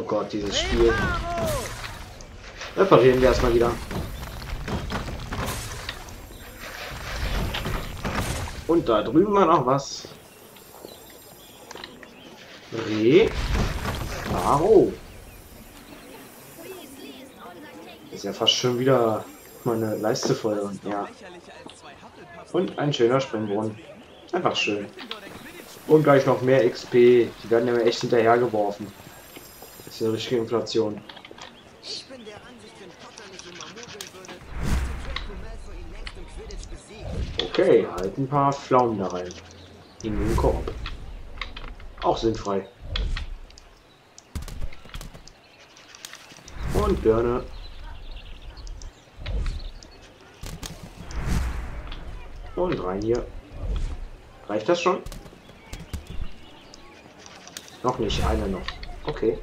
Gott, dieses Spiel. Reparieren wir erstmal wieder. Und da drüben war noch was. Reparo. Ist ja fast schon wieder meine Leiste voll. Ja. Und ein schöner Springbrunnen. Einfach schön. Und gleich noch mehr XP. Die werden ja echt hinterhergeworfen. Das ist eine richtige Inflation. Okay, halt ein paar Pflaumen da rein. In den Korb. Auch sinnfrei. Und Birne. Und rein hier. Reicht das schon? Noch nicht, einer noch. Okay.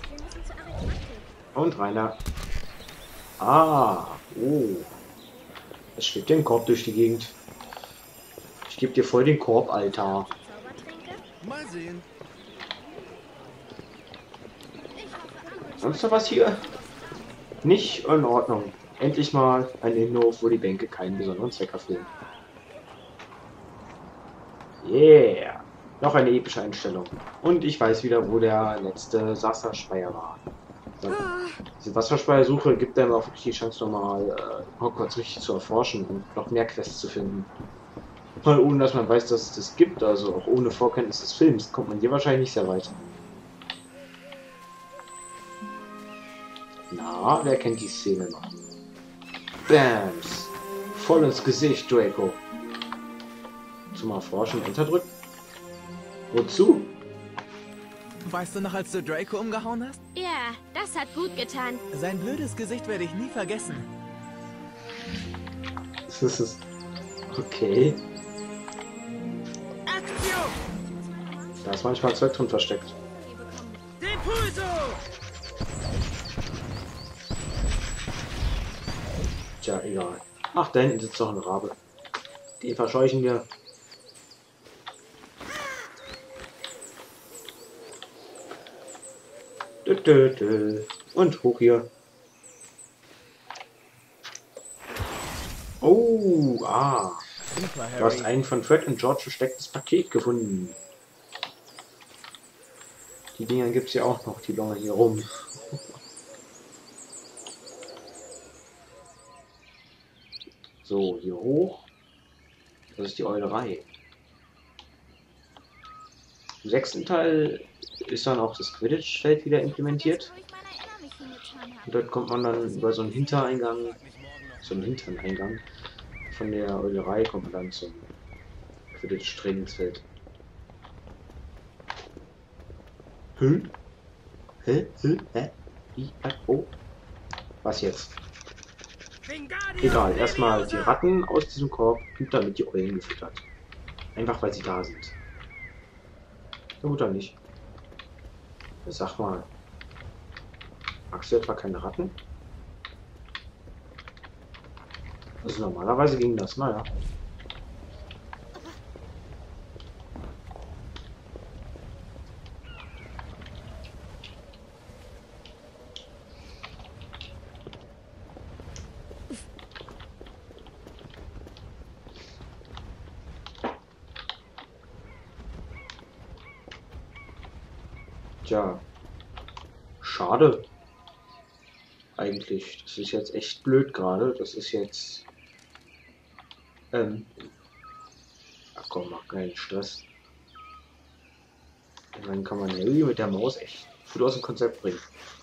Und rein da. Ah, oh. Es schwebt den Korb durch die Gegend. Ich gebe dir voll den Korb, Alter. Mal sehen. Sonst noch was hier? Nicht in Ordnung. Endlich mal ein Innenhof, wo die Bänke keinen besonderen Zweck erfüllen. Yeah! Noch eine epische Einstellung. Und ich weiß wieder, wo der letzte Wasserspeier war. So. Diese Wasserspeier-Suche gibt einem auch wirklich die Chance, nochmal Hogwarts richtig zu erforschen und noch mehr Quests zu finden. Mal ohne, dass man weiß, dass es das gibt, also auch ohne Vorkenntnis des Films, kommt man hier wahrscheinlich nicht sehr weit. Na, wer kennt die Szene noch? Bams! Voll ins Gesicht, Draco. Zum Erforschen, Enter drücken. Wozu? Weißt du noch, als du Draco umgehauen hast? Ja, das hat gut getan. Sein blödes Gesicht werde ich nie vergessen. Das ist okay. Aktion! Da ist manchmal Zeug drin versteckt. Depulso! Tja, egal. Ach, da hinten sitzt noch ein Rabe. Den verscheuchen wir. Und hoch hier. Oh, ah. Super, Du hast Harry. ein von Fred und George verstecktes Paket gefunden. Die Dinger gibt es ja auch noch, die lange hier rum. So, hier hoch. Das ist die Eulerei. Im 6. Teil ist dann auch das Quidditch-Feld wieder implementiert. Und dort kommt man dann über so einen Hintereingang, so einen hinteren Eingang von der Eulerei, kommt man dann zum Quidditch-Trainingsfeld. Hä? Hä? Hä? Hä? Oh. Was jetzt? Egal, erstmal die Ratten aus diesem Korb und damit die Eulen gefüttert. Einfach weil sie da sind. Na gut, dann nicht. Sag mal. Magst du etwa keine Ratten? Also normalerweise ging das, naja. Tja, schade. Eigentlich. Das ist jetzt echt blöd gerade. Das ist jetzt... Ach komm, mach keinen Stress. Und dann kann man Harry mit der Maus echt gut aus dem Konzept bringen.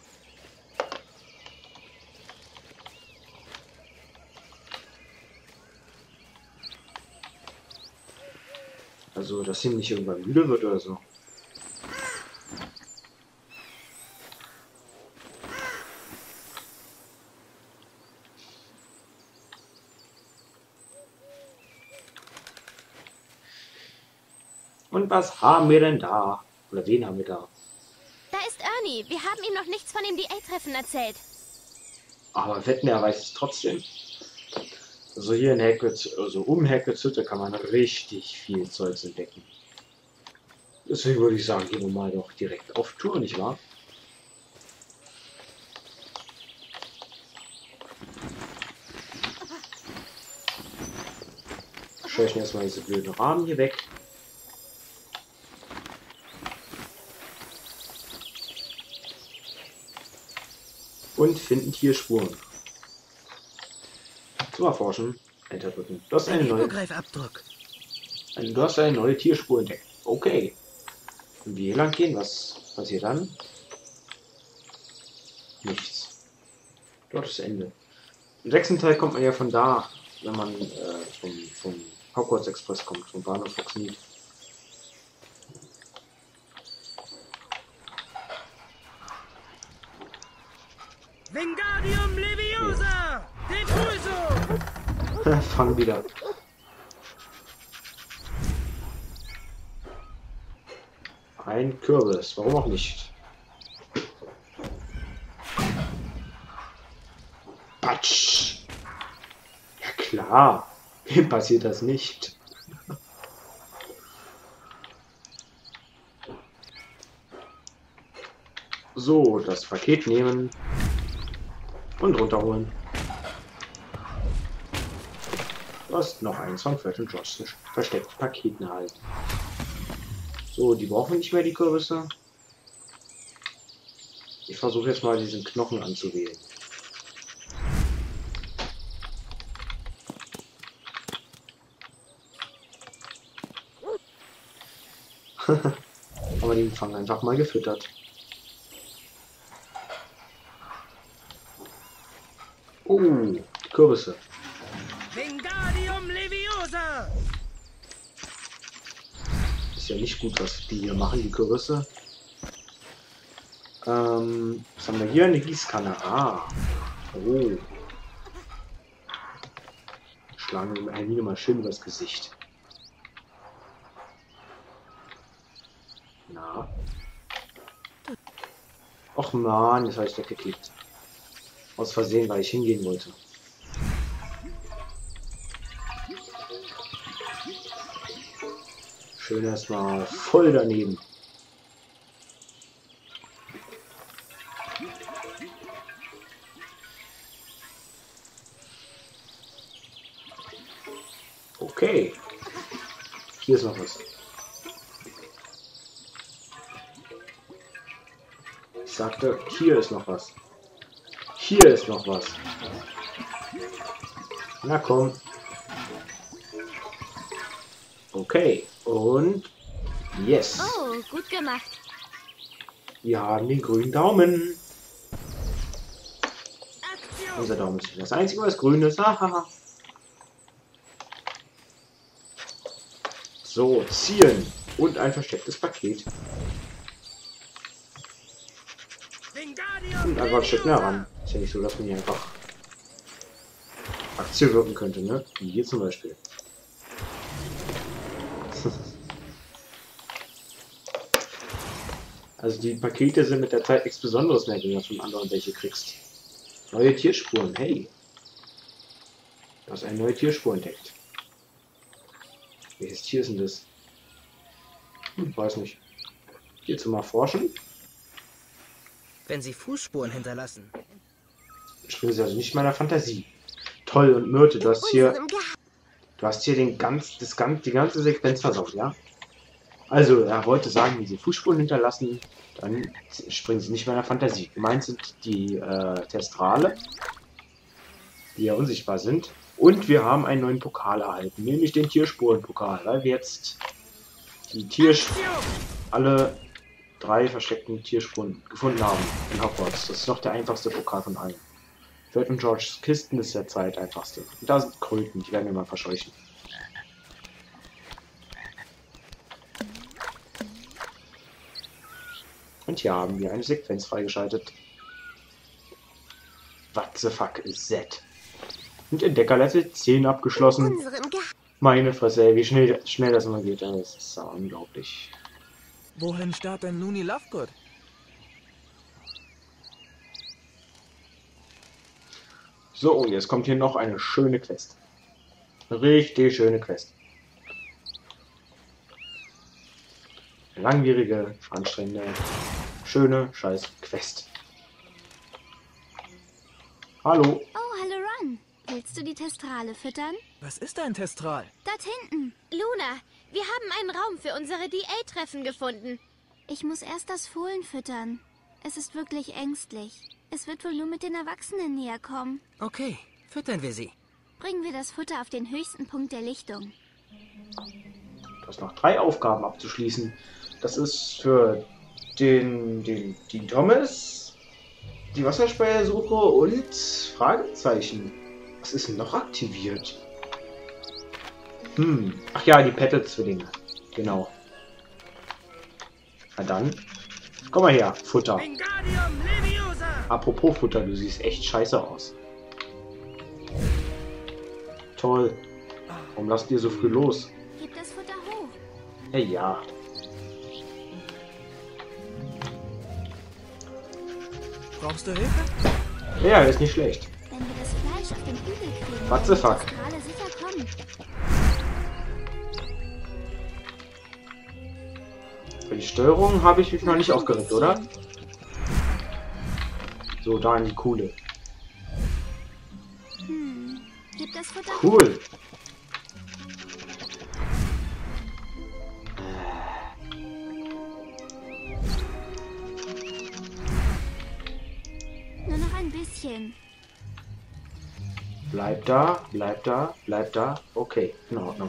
Also, dass ihm nicht irgendwann müde wird oder so. Und was haben wir denn da? Oder wen haben wir da? Da ist Ernie. Wir haben ihm noch nichts von dem DA-Treffen erzählt. Aber wetten, er weiß es trotzdem. Also hier in Hagrids, also um Hagrids Hütte kann man richtig viel Zeugs entdecken. Deswegen würde ich sagen, gehen wir mal doch direkt auf Tour, nicht wahr? Streichen erstmal diese blöden Rahmen hier weg. Und finden Tierspuren. Zum Erforschen. Enter drücken. Du hast eine neue Tierspur entdeckt. Okay. Und wie hier lang gehen? Was passiert dann? Nichts. Dort ist Ende. Im 6. Teil kommt man ja von da, wenn man vom Hogwarts Express kommt, vom Bahnhof Hogsmeade. Wingardium Leviosa! Depulso! Fang wieder. Ein Kürbis, warum auch nicht? Patsch! Ja klar, wem passiert das nicht? So, das Paket nehmen und runterholen. Du hast noch eins von Fred und George versteckte Paketen erhalten. So, die brauchen wir nicht mehr, die Kürbisse. Ich versuche jetzt mal diesen Knochen anzuwählen. Aber die fangen einfach mal gefüttert. Oh, Kürbisse. Wingardium Leviosa! Ist ja nicht gut, was die hier machen, die Kürbisse. Was haben wir hier? Eine Gießkanne. Ah. Oh. Schlagen wir Hermine mal schön übers Gesicht. Na. Och man, das habe ich weggeklickt. Aus Versehen, weil ich hingehen wollte. Schön erstmal voll daneben. Okay. Hier ist noch was. Ich sagte, hier ist noch was. Hier ist noch was. Na komm. Okay. Und yes. Oh, gut gemacht. Wir haben den grünen Daumen. Unser Daumen ist das einzige, was grün ist. Hahaha. So, ziehen. Und ein verstecktes Paket. Und einfach ein Stück näher ran. Ist ja nicht so, dass man hier einfach Aktie wirken könnte, ne? Wie hier zum Beispiel. Also die Pakete sind mit der Zeit nichts Besonderes mehr, wenn du von anderen welche kriegst. Neue Tierspuren, hey. Du hast eine neue Tierspur entdeckt. Welches Tier ist denn das? Weiß nicht. Hier zum Erforschen. Wenn sie Fußspuren hinterlassen. Springen sie also nicht meiner Fantasie. Toll, und Myrte, du hast hier die ganze Sequenz versaut, ja? Also, er wollte sagen, wenn sie Fußspuren hinterlassen, dann springen sie nicht meiner Fantasie. Gemeint sind die Testrale, die ja unsichtbar sind. Und wir haben einen neuen Pokal erhalten, nämlich den Tierspurenpokal, weil wir jetzt alle 3 versteckten Tierspuren gefunden haben in Hogwarts. Das ist noch der einfachste Pokal von allen. Fred und Georges Kisten ist der zweiteinfachste. Und da sind Kröten, die werden wir mal verscheuchen. Und hier haben wir eine Sequenz freigeschaltet. What the fuck is that? Und Entdecker Level 10 abgeschlossen. Meine Fresse, ey, wie schnell das immer geht. Das ist so unglaublich. Wohin starrt denn Looney Lovegood? So, und jetzt kommt hier noch eine schöne Quest. Eine richtig schöne Quest. Eine langwierige, anstrengende, schöne, scheiß Quest. Hallo. Oh, hallo Ron. Willst du die Testrale füttern? Was ist ein Testral? Dort hinten. Luna, wir haben einen Raum für unsere DA-Treffen gefunden. Ich muss erst das Fohlen füttern. Es ist wirklich ängstlich. Es wird wohl nur mit den Erwachsenen näher kommen. Okay, füttern wir sie. Bringen wir das Futter auf den höchsten Punkt der Lichtung. Du hast noch 3 Aufgaben abzuschließen. Das ist für den Thomas, die Wasserspeiersuche und Fragezeichen. Was ist denn noch aktiviert? Ach ja, die Pettel-Zwillinge. Genau. Na dann. Komm mal her, Futter. Wingardium Leviosa! Apropos Futter, du siehst echt scheiße aus. Toll. Warum lasst ihr so früh los? Gib das Futter hoch. Ja. Brauchst du Hilfe? Ja, ist nicht schlecht. Wenn wir das Fleisch auf den Hügel kriegen, What the fuck? werden die Testrale sicher kommen. Für die Steuerung habe ich mich noch nicht Ein aufgeregt, bisschen. oder? So, da in die Kuhle. Gib das Futter hoch. Cool. Nur noch ein bisschen. Bleib da, bleib da, bleib da. Okay, in Ordnung.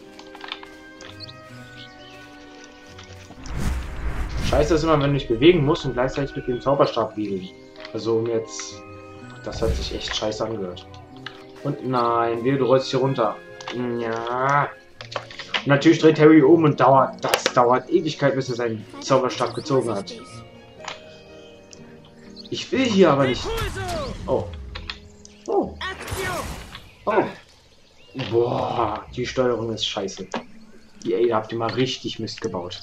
Scheiße ist immer, wenn du dich bewegen musst und gleichzeitig mit dem Zauberstab wiegeln. Also um jetzt... Das hat sich echt scheiße angehört. Und nein, du rollst hier runter. Ja. Und natürlich dreht Harry um und das dauert Ewigkeit, bis er seinen Zauberstab gezogen hat. Vorsichtig. Ich will hier aber nicht... Impulso! Oh. Oh. Aktion! Oh. Boah, die Steuerung ist scheiße. Da habt ihr mal richtig Mist gebaut.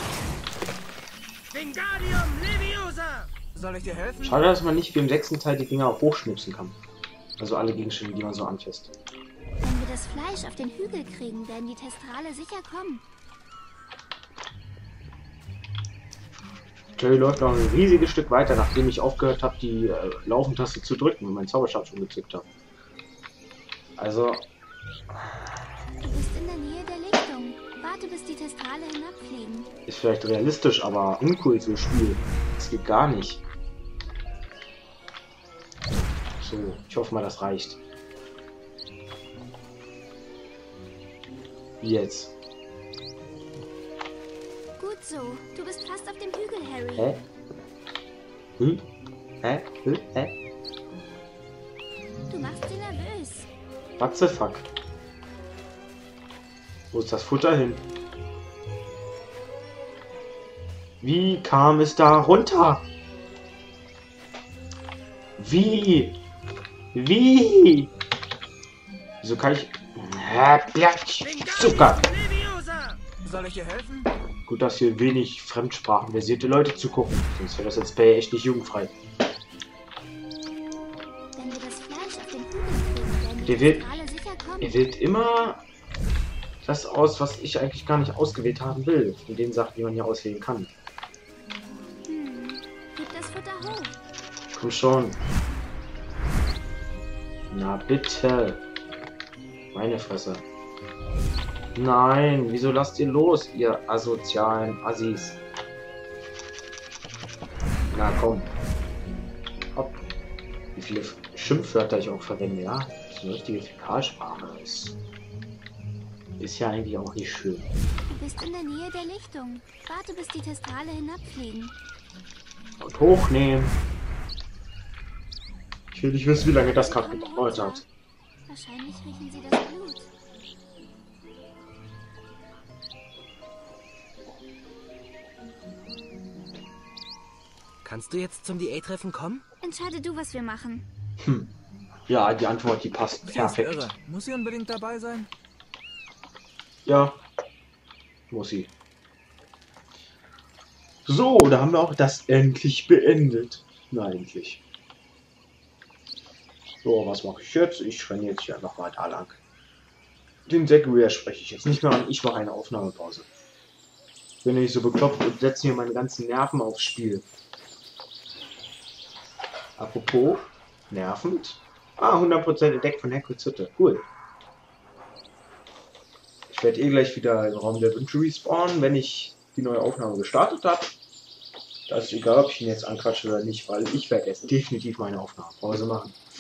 Wingardium Leviosa! Soll ich dir helfen? Schade, dass man nicht wie im 6. Teil die Dinger auch hochschnipsen kann. Also alle Gegenstände, die man so anfasst. Wenn wir das Fleisch auf den Hügel kriegen, werden die Testrale sicher kommen. Terry läuft noch ein riesiges Stück weiter, nachdem ich aufgehört habe, die Laufentaste zu drücken und meinen Zauberstab schon gezückt habe. Also, Du bist in der Nähe der Lichtung. Warte, bis die Testrale hinabfliegen. ist vielleicht realistisch, aber uncool zu spielen. Das geht gar nicht. So, ich hoffe mal, das reicht. Jetzt. Gut so. Du bist fast auf dem Hügel, Harry. Hä? Hä? Hä? Du machst sie nervös. What the fuck? Wo ist das Futter hin? Wie kam es da runter? Wie? Wie? Wieso kann ich... Zucker! Leviosa! Soll ich dir helfen? Gut, dass hier wenig fremdsprachenversierte Leute zugucken. Sonst wäre das Let's Play echt nicht jugendfrei. Wenn wir das Fleisch auf den Hügel kriegen, werden die Der will- Testrale sicher kommen. Er wählt immer das aus, was ich eigentlich gar nicht ausgewählt haben will. Von den Sachen, die man hier auswählen kann. Gib das Futter hoch. Komm schon. Na bitte. Meine Fresse. Nein, wieso lasst ihr los, ihr asozialen Assis? Na komm. Hopp. Wie viele Schimpfwörter ich auch verwende, ja? Das ist eine richtige Fäkalsprache. Ist ja eigentlich auch nicht schön. Du bist in der Nähe der Lichtung. Warte, bis die Testrale hinabfliegen. Und hochnehmen. Ich will nicht wissen, wie lange das gerade gedauert hat. Wahrscheinlich riechen sie das Blut. Kannst du jetzt zum DA-Treffen kommen? Entscheide du, was wir machen. Ja, die Antwort, die passt Sie ist perfekt. irre. Muss sie unbedingt dabei sein? Ja, muss sie. So, da haben wir auch das endlich beendet. Na, endlich. So, was mache ich jetzt? Ich renne jetzt hier einfach mal da lang. Den Segway spreche ich jetzt nicht mehr an. Ich mache eine Aufnahmepause. Bin nicht so bekloppt und setze hier meine ganzen Nerven aufs Spiel. Apropos, nervend. Ah, 100% entdeckt von Hagrids Hütte. Cool. Ich werde eh gleich wieder im Raum der Wünsche respawnen, wenn ich die neue Aufnahme gestartet habe. Da ist egal, ob ich ihn jetzt anquatsche oder nicht, weil ich werde jetzt definitiv meine Aufnahmepause machen.